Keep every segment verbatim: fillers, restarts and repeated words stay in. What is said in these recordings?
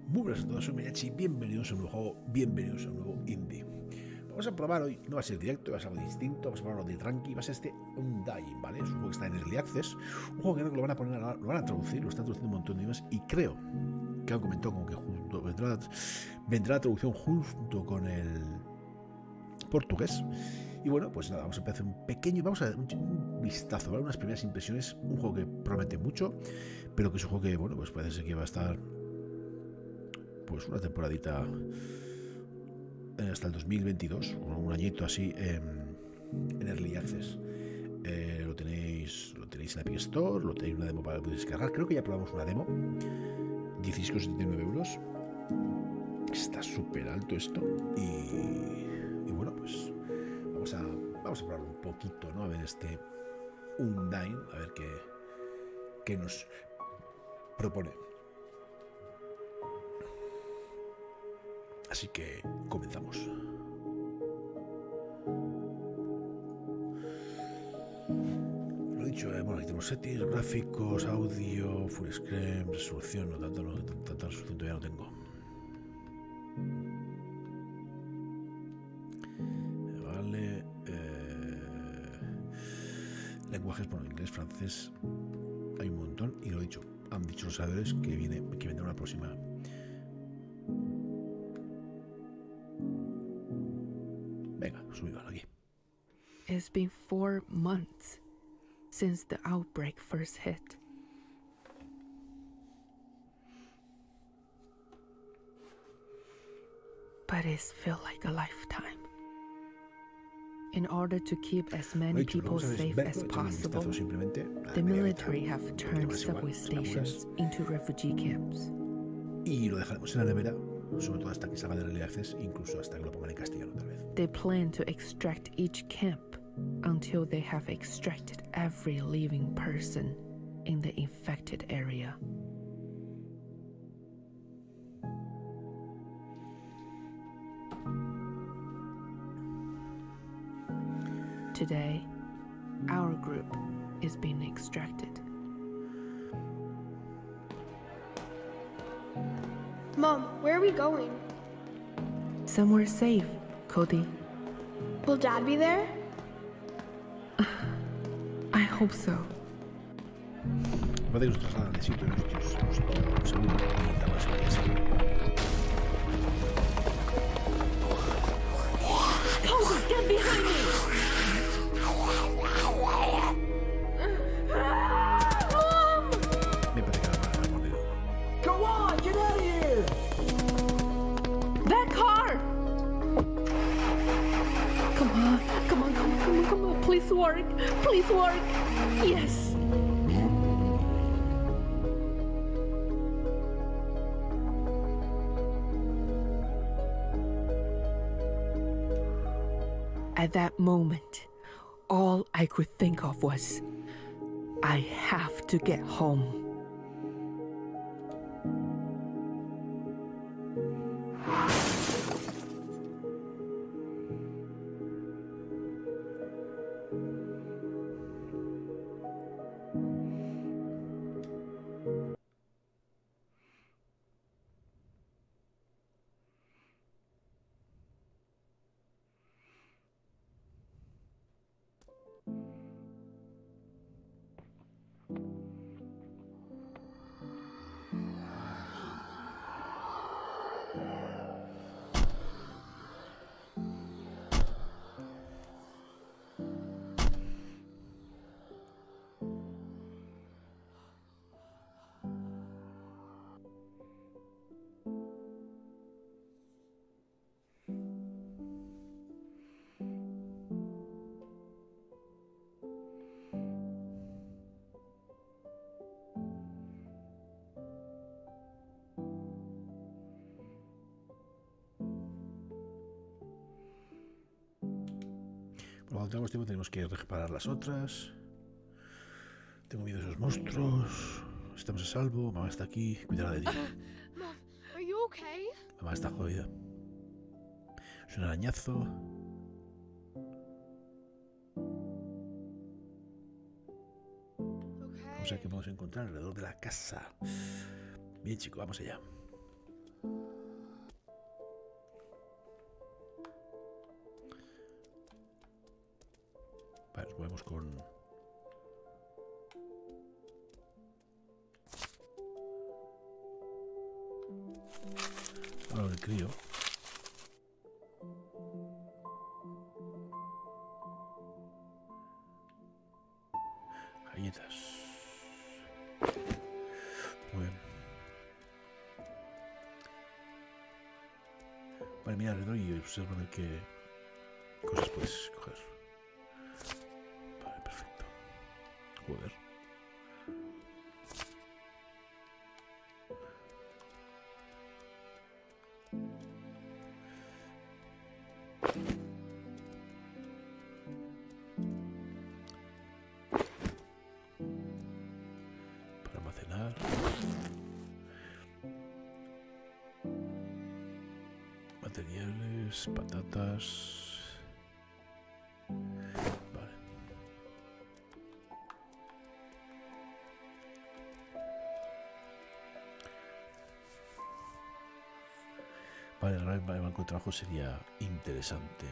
Muy buenas a todos, soy Miyachi, bienvenidos a un nuevo juego, bienvenidos a un nuevo indie. Vamos a probar hoy, no va a ser directo, va a ser algo distinto, vamos a probarlo de tranqui, va a ser este Undying, ¿vale? Es un juego que está en Early Access, un juego que creo que lo van a poner, lo van a traducir, lo están traduciendo un montón de idiomas y creo que han comentado como que junto, vendrá, vendrá la traducción junto con el portugués. Y bueno, pues nada, vamos a empezar un pequeño, vamos a dar un, un vistazo, ¿vale? Unas primeras impresiones, un juego que promete mucho, pero que es un juego que, bueno, pues parece ser que va a estar pues una temporadita hasta el dos mil veintidós, un añito así en, en Early Access. Eh, lo tenéis lo tenéis en Epic Store, lo tenéis una demo para poder descargar. Creo que ya probamos una demo, dieciséis con setenta y nueve euros. Está súper alto esto y, y bueno, pues vamos a vamos a probar un poquito, ¿no? A ver este Undying, a ver qué, qué nos propone. Así que comenzamos. Lo dicho, eh, bueno, aquí tenemos settings, gráficos, audio, full screen, resolución, no tanto, no, tanta resolución todavía no tengo. Vale. Eh, lenguajes, bueno, inglés, francés, hay un montón. Y lo dicho, han dicho los sabedores que viene, que vendrá una próxima. Venga, subimos aquí. It's been four months since the outbreak first hit. But it's felt like a lifetime. In order to keep as many dicho, people safe as possible, the military have turned subway stations into refugee camps. Y lo dejaremos en la nevera, sobre todo hasta que salga de Early Access, incluso hasta que lo pongan en castellano tal vez. They plan to extract each camp until they have extracted every living person in the infected area. Today, our group is being extracted. Mom, where are we going? Somewhere safe, Cody. Will Dad be there? I hope so. Va a tener nuestras salas de sitio, nuestros sitios, seguro, y la más que sea. Cody, get behind me! Me parece que la más ha mordido. Go on, get out of here! That car! Come on, come on, come on, come on, come on. Please work, please work. Yes. At that moment, all I could think of was, I have to get home. Cuando tengamos tiempo tenemos que reparar las otras. Tengo miedo de esos monstruos. Estamos a salvo. Mamá está aquí. Cuidará de ti. Mom, are you okay? Mamá está jodida. Es un arañazo. Okay. Vamos a ver qué podemos encontrar alrededor de la casa. Bien, chico, vamos allá. Vale, nos movemos con... Ahora el crío. Galletas. Muy bien. Vale, mira alrededor y observa a ver qué cosas puedes coger. Vale, perfecto. Joder. Para almacenar. Materiales, patatas. Vale. Vale, el gran banco de trabajo sería interesante.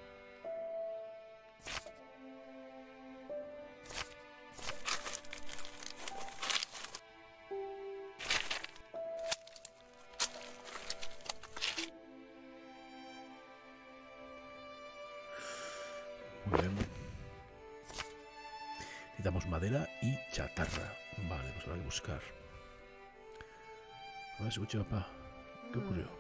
Muy bien. Necesitamos madera y chatarra. Vale, pues habrá que buscar. A ver, escucha, papá. ¿Qué ocurrió?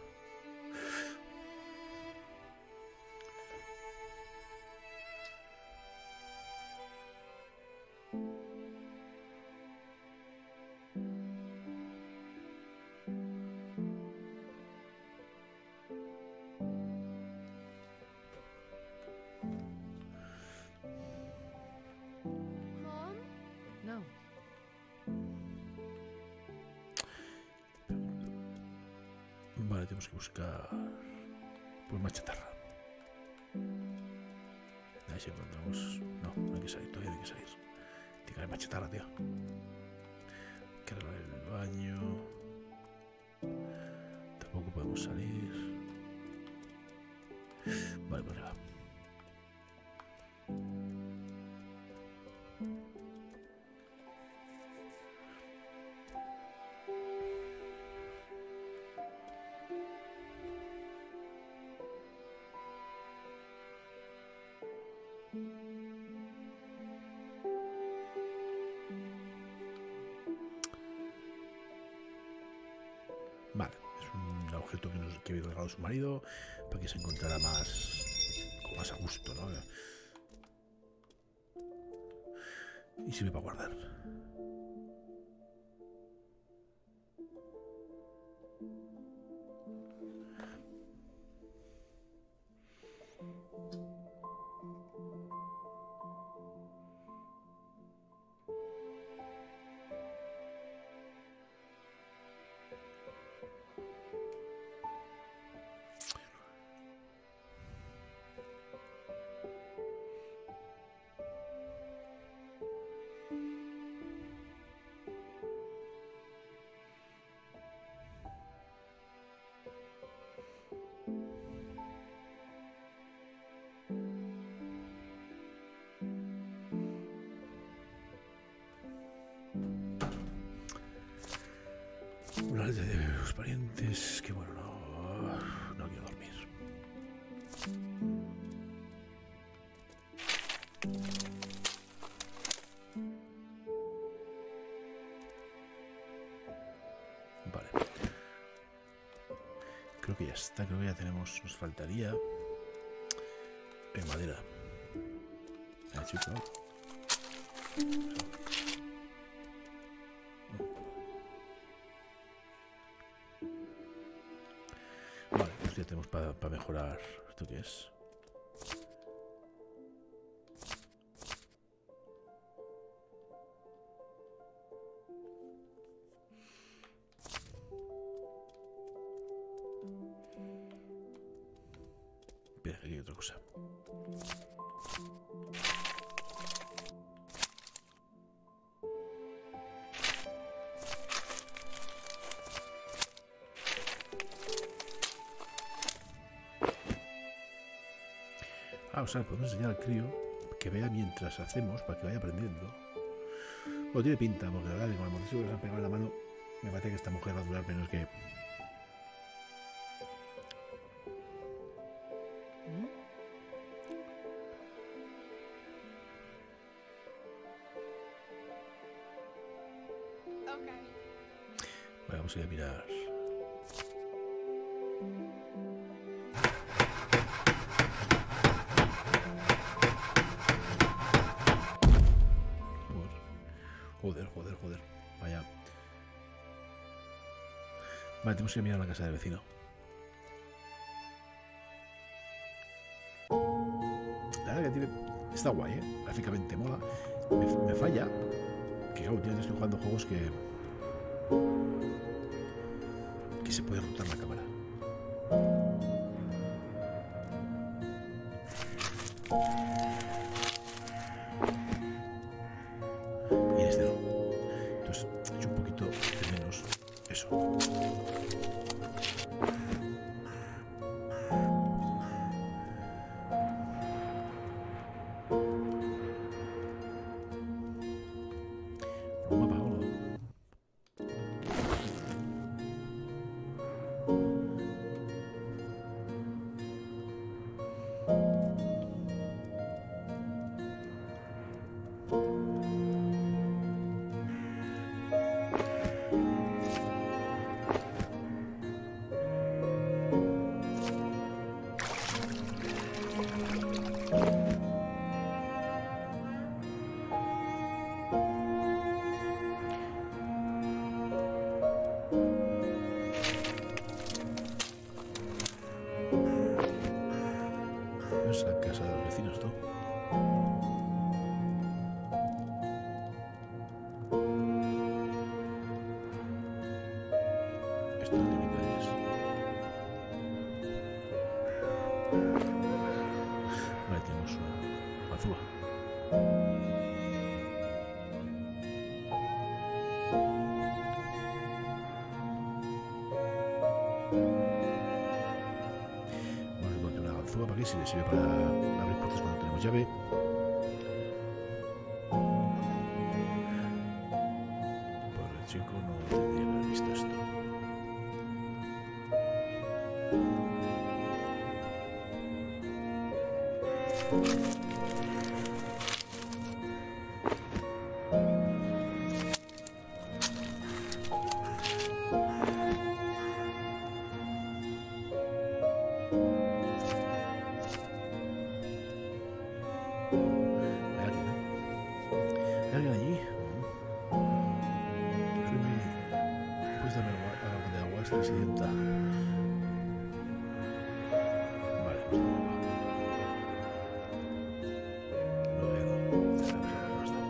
Mom? No. Vale, tenemos que buscar pues más chatarra. A ver si encontramos. No, no hay que salir, todavía no hay que salir. Tiene que haber más chatarra, tío. Hay que arreglar el baño. Tampoco podemos salir. Vale, pues va. Vale, es un objeto que nos que había regalado su marido para que se encontrara más, como más a gusto, ¿no? Y sirve para guardar. Una letra de los parientes que bueno, no, no quiero dormir. Vale. Creo que ya está, creo que ya tenemos, nos faltaría en madera. Ah, chico. Vale, pues ya tenemos para pa mejorar. ¿Esto qué es? Espera, aquí hay otra cosa. Ah, o sea, podemos enseñar al crío que vea mientras hacemos, para que vaya aprendiendo. Bueno, tiene pinta, porque la verdad, con el mortero que se ha pegado en la mano, me parece que esta mujer va a durar menos que... Okay. Bueno, vamos a ir a mirar... Joder, joder, joder. Vaya. Vale, tenemos que mirar la casa del vecino. La verdad que tiene... Está guay, ¿eh? Gráficamente mola. Me, me falla. Que claro, últimamente estoy jugando juegos que... Que se puede rotar la cámara. Y en este no. Entonces, he hecho un poquito de menos eso. Un mapa, ¿o no? No es la casa de los vecinos, ¿no? Esto no tiene calles. Vale, tenemos una azúa. Vamos a encontrar una ganzúa para que si le sirve para abrir puertas cuando tenemos llave. Por el chico no tendría que haber visto esto. ¿Hay alguien, no? ¿Hay alguien allí? Puedes darme agua, algo de agua, estoy sedienta. Vale, pues no va. No veo. No está.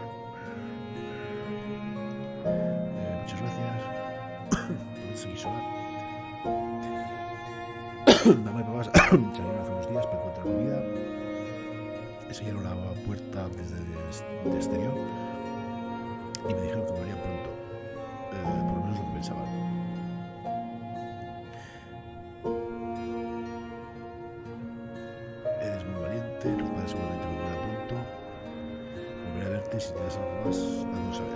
Eh, muchas gracias. Puedes seguir sola. Mamá y papá salieron hace unos días para encontrar comida. Enseñaron la puerta desde el exterior y me dijeron que volverían pronto, eh, por lo menos lo que pensaban. Eres muy valiente, tus padres seguramente volverán pronto. Volveré a verte si tienes algo más, haznos saber.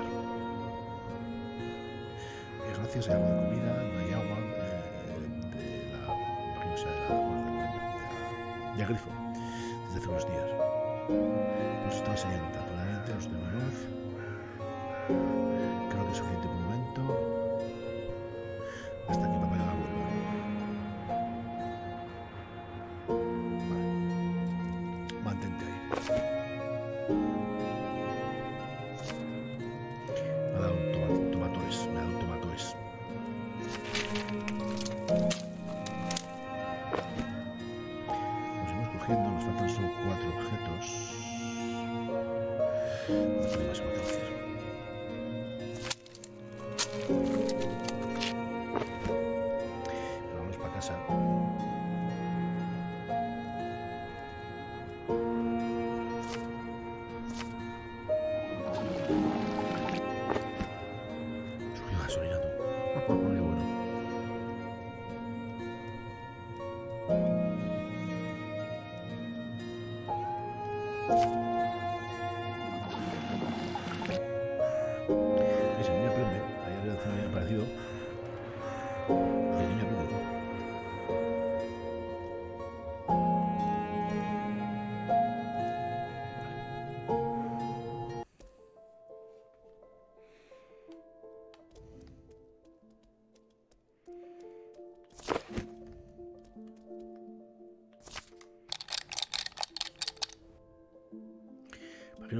Eh, gracias, hay algo de comida, no hay agua, eh, de la página de la, bueno, del baño, de, de grifo, desde hace unos días. Pues estaba sedienta, probablemente los de mi voz. Creo que es suficiente por un momento. Hasta que papá ya vuelva. Vale. Mantente ahí. Me ha dado un toma, tomatores. Me ha dado tomatores. Nos seguimos cogiendo, nos faltan solo cuatro objetos. No tengo más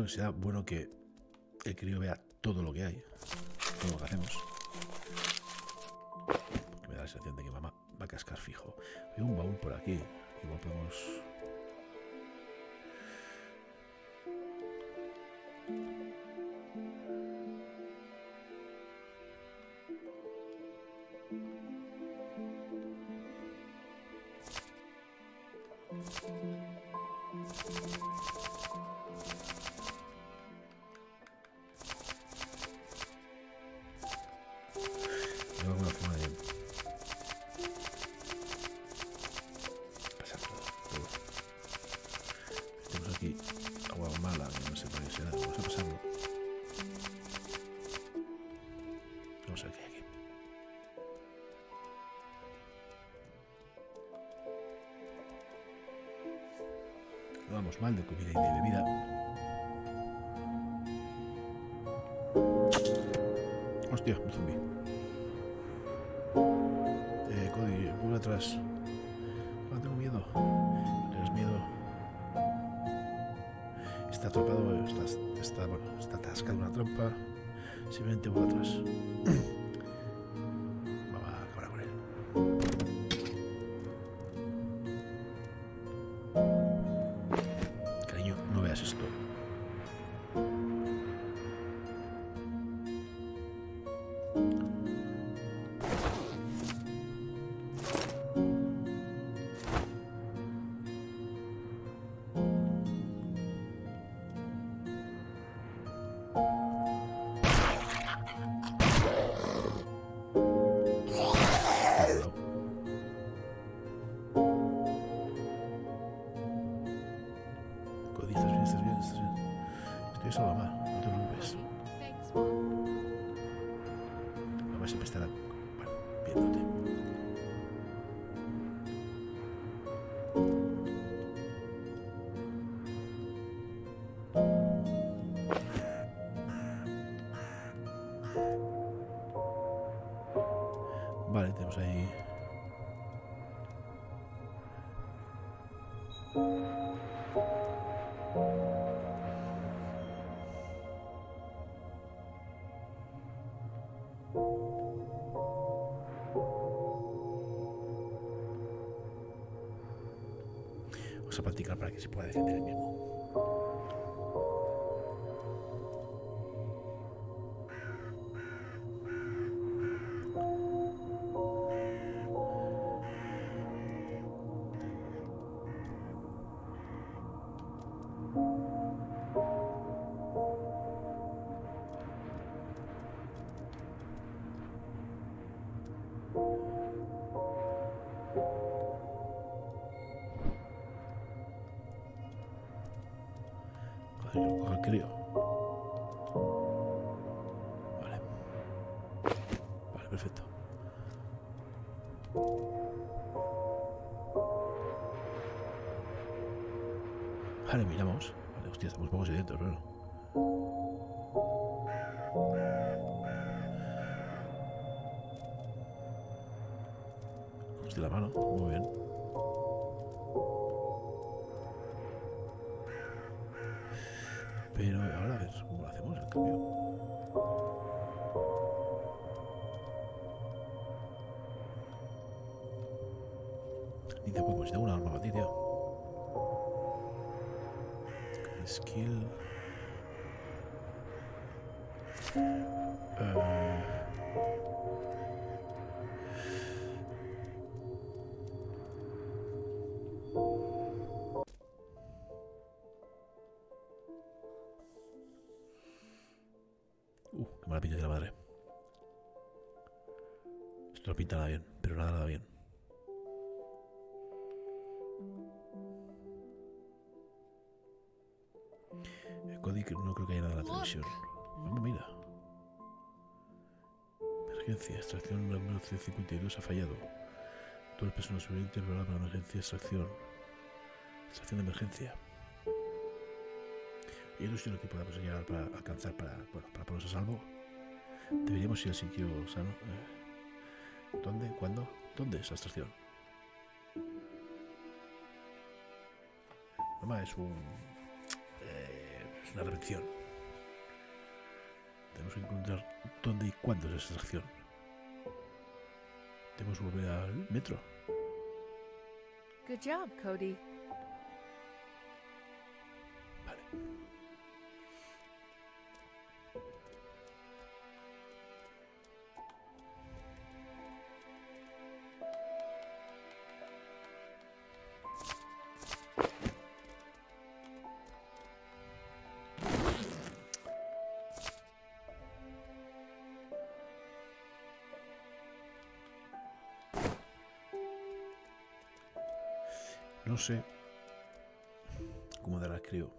que será bueno que el crío vea todo lo que hay, todo lo que hacemos. Porque me da la sensación de que mamá va a cascar fijo. Hay un baúl por aquí. Igual podemos... de alguna forma de pasar todo, todo. Tenemos aquí agua mala, que no sé por qué será. Vamos a pasarlo. Vamos a ver qué hay aquí. No vamos mal de comida y de bebida. Hostia, un zombi. Eh, Cody, vuelve atrás. No tengo miedo. ¿Tienes miedo? Está atrapado, está, está, bueno, está atascado en una trampa. Simplemente vuelve atrás. Vamos a acabar con él. Cariño, no veas esto. Cody, ¿estás bien? ¿Estás bien? ¿Estás bien? Estoy solo, mamá. No te preocupes. Thanks, Mom. Mamá siempre estará, bueno, viéndote. Vale, tenemos ahí... Vamos a practicar para que se pueda defender el mismo. Joder, yo cojo el crío. Vale. Vale, perfecto. Vale, miramos. Vale, hostia, estamos pocos ahí dentro, pero... Hostia, la mano. Muy bien. Pero ahora a ver cómo lo hacemos el cambio. Ni te puedo, si tengo una arma para ti, tío. Skill. Uh... Uh, qué mala pinta de la madre. Esto no pinta nada bien, pero nada, nada bien. El código no creo que haya nada en la televisión. Vamos, mira. Emergencia, extracción número C cincuenta y dos ha fallado. Todo el personal sobreviviente programa para emergencia, extracción. Extracción de emergencia. Y otro sitio que podamos llegar para alcanzar para, bueno, para ponernos a salvo. Deberíamos ir al sitio sano. Eh, ¿Dónde? ¿Cuándo? ¿Dónde es la extracción? Mamá, es un... Eh, Es una repetición. Tenemos que encontrar dónde y cuándo es esa acción. Debemos volver al metro. Good job, Cody. Vale. No sé cómo dará, creo.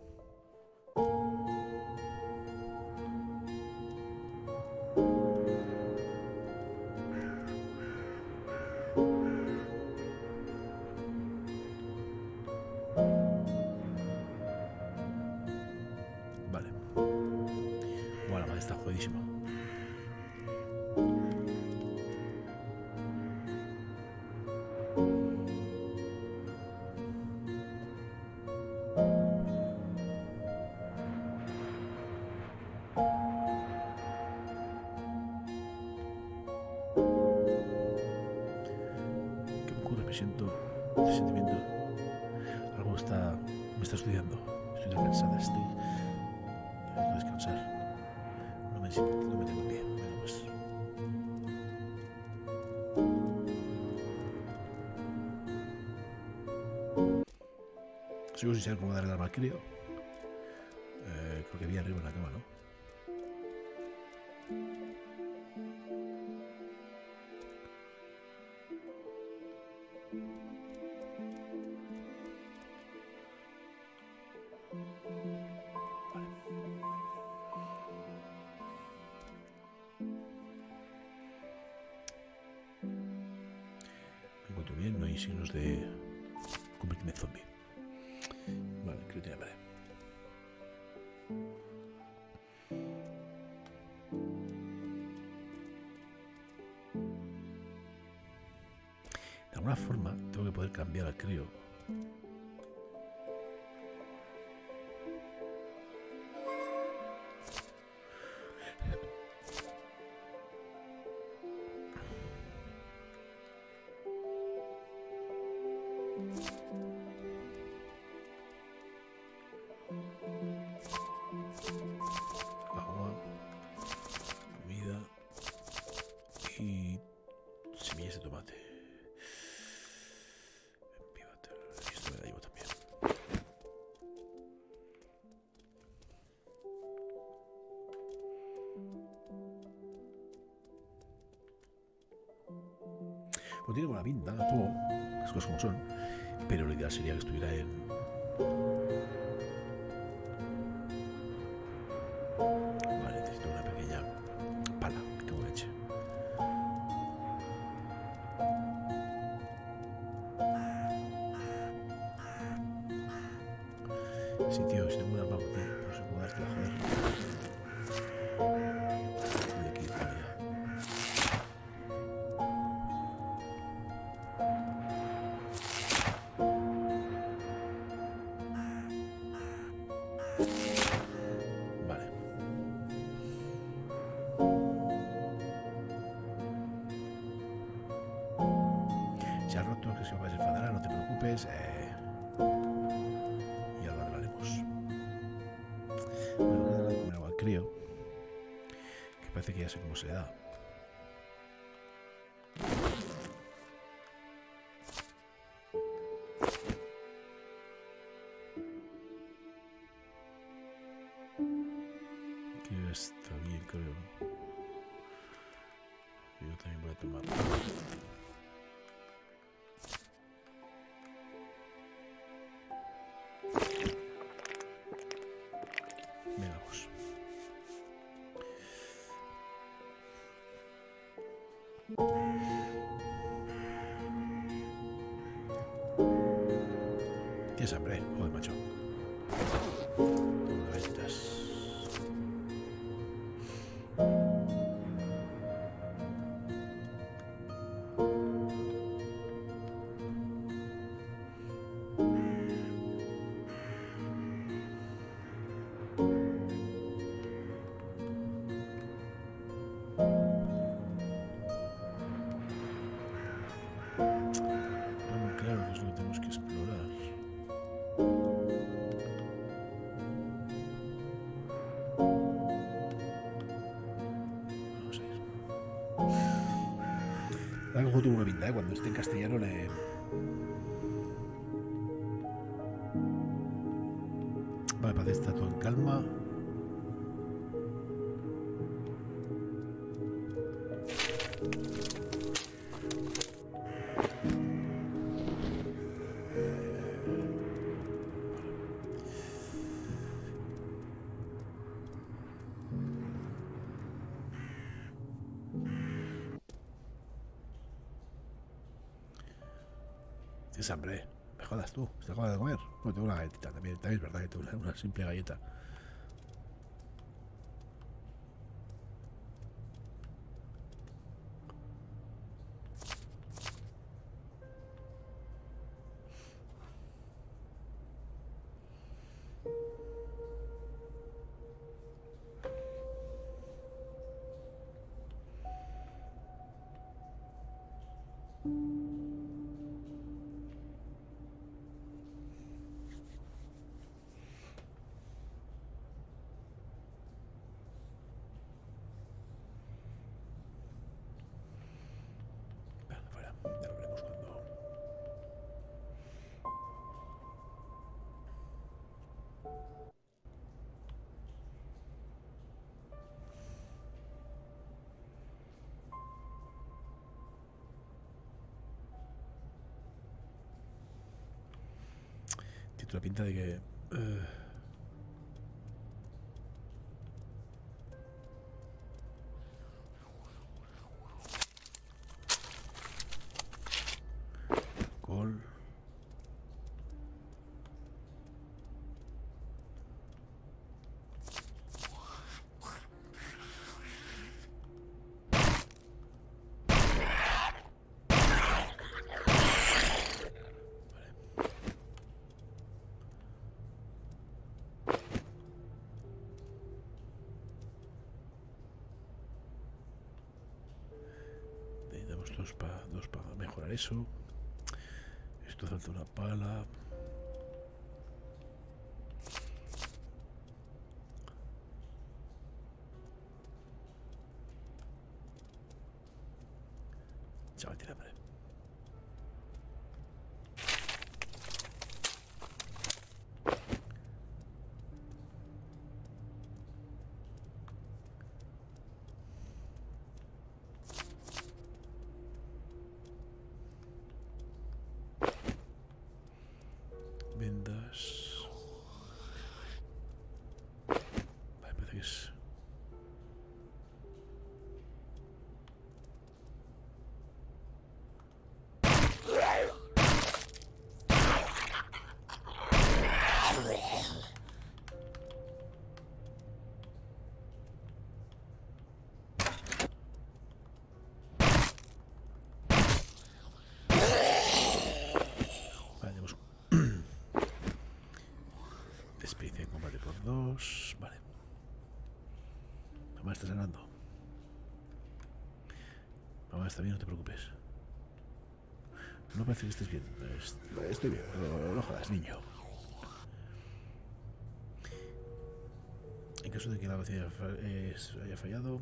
Vale. Bueno, la madre está jodidísima. Me siento este sentimiento. Algo está, me está estudiando. Estoy cansada. Estoy. Necesito descansar. No me, no me tengo pie. Venga, pues. Sigo sin saber cómo darle el arma al crío. Eh, creo que vi arriba en la cama, ¿no? Bien, no hay signos de convertirme en zombie. Vale, creo que tiene hambre. De alguna forma tengo que poder cambiar al crío. Agua, comida y semillas de tomate. Empíbate. Y esto me la llevo también. Pues tiene buena pinta, todo, las cosas como son, pero lo ideal sería que estuviera en... Vale, necesito una pequeña pala, que tengo leche. Sí, tío, si tengo una arma por ti, no sé cómo dártela, joder. De aquí, para allá. Vale. Se ha roto, que se va a desenfadará, no te preocupes. Eh... Ya lo arreglaremos. Bueno, voy a darle de comer algo al crío, que parece que ya sé cómo se le da. Que está bien, creo. Yo también voy a tomar. Venga, pues. ¿Tienes hambre? Joder, macho. Toma galletitas. La que tuvo una pinta, ¿eh? Cuando esté en castellano le... Vale, parece que está todo en calma. Tienes hambre, me jodas tú, ¿te acabas de comer? No, tengo una galletita, también, también es verdad que tengo una, una simple galleta. Ya lo veremos cuando... Tiene la pinta de que... Uh... Alcohol... Necesitamos dos para dos para mejorar eso. Esto falta una pala. Chaval, tira hambre. Vendas. Vale, parece que es... Especie de combate por dos. Vale. Mamá, está sanando. Mamá, está bien, no te preocupes. No parece que estés bien. Estoy bien, pero no jodas, niño. En caso de que la vacía haya fallado,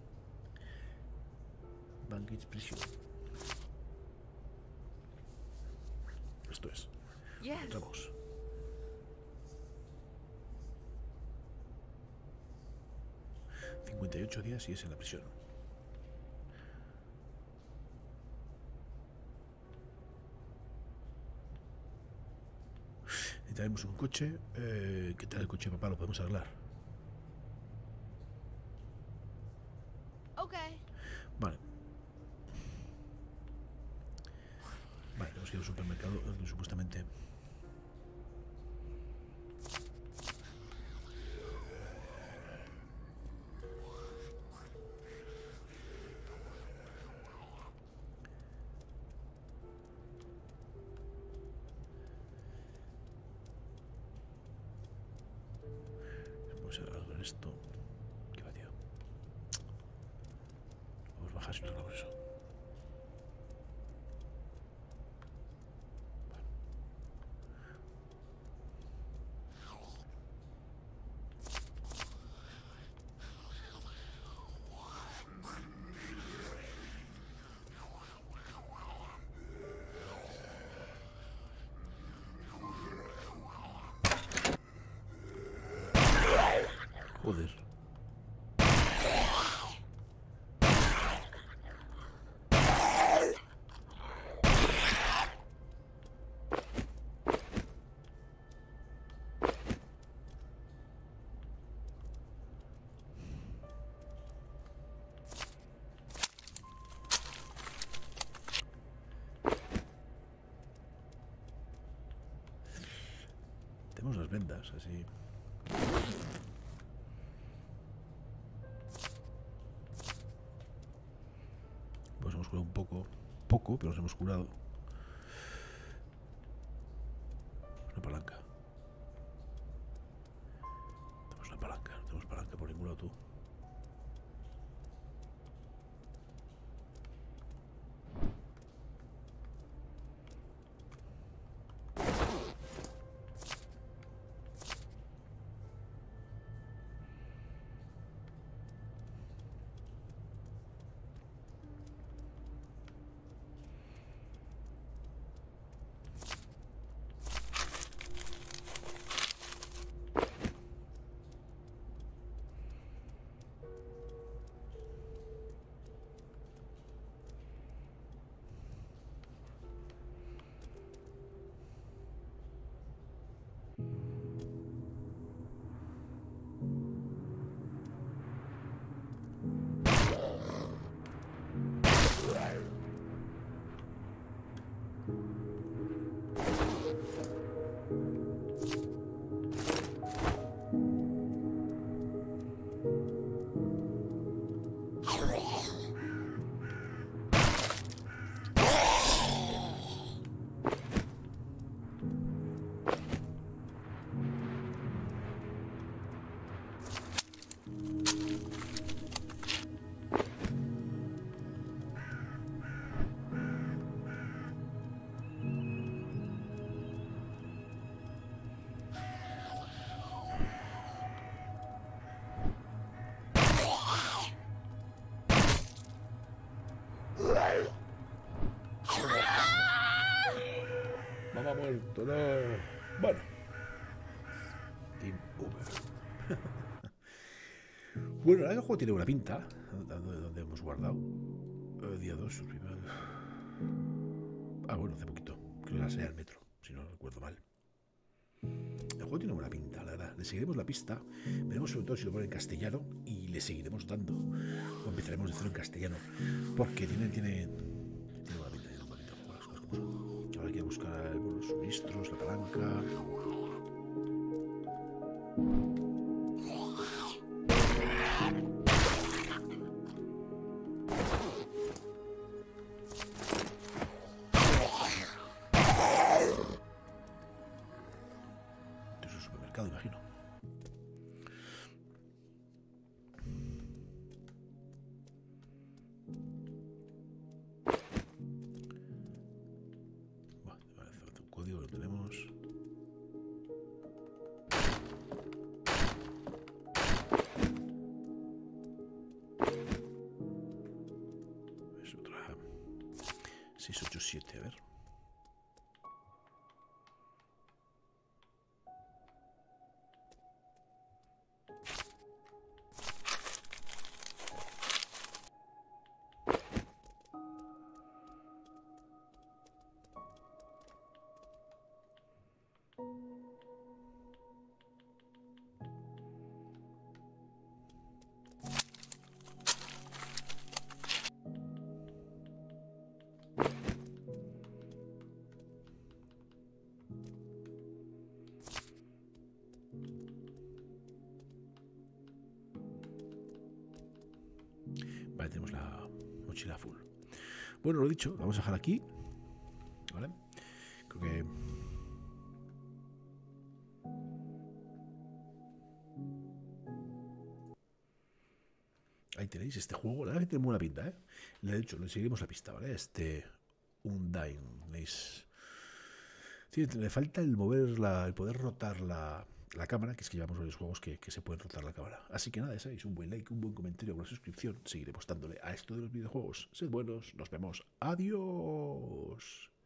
Bankage prisión. Esto es. Entramos. cincuenta y ocho días y es en la prisión. Necesitaremos un coche. Eh, ¿Qué tal el coche, papá? Lo podemos arreglar. Ok. Vale. Vale, tenemos que ir al supermercado donde supuestamente... Vamos a arreglar esto. ¿Qué va, tío? Vamos a bajar si no hago eso. Joder. Tenemos las vendas, así. Pues hemos curado un poco. Poco, pero nos hemos curado. Una palanca. Tenemos una palanca. No tenemos palanca por ningún lado, tú. Mamá muerto, no. Bueno. Team over. Bueno, el juego tiene una pinta. ¿Dónde hemos guardado? El día dos. Ah, bueno, hace poquito. Creo que la sea al metro, si no recuerdo mal. El juego tiene buena pinta, la verdad. Le seguiremos la pista. Veremos sobre todo si lo pone en castellano y le seguiremos dando. O empezaremos de cero en castellano. Porque tiene, tiene, tiene buena pinta, tiene buena pinta. Las cosas como son. Ahora hay que buscar los suministros, la palanca. Esto es un supermercado, imagino. Código lo tenemos. Es otra seis ocho siete, a ver. Vale, tenemos la mochila full. Bueno, lo dicho, lo vamos a dejar aquí. ¿Vale? Creo que... Ahí tenéis este juego. La verdad que tiene buena pinta, ¿eh? Le he dicho, le seguimos la pista, ¿vale? Este... Undyne. ¿Veis? Sí, le falta el mover la... el poder rotar la... la cámara, que es que llevamos varios juegos que, que se pueden rotar la cámara. Así que nada, ya sabéis, un buen like, un buen comentario, una suscripción. Seguiremos dándole a esto de los videojuegos. Sed buenos, nos vemos. Adiós.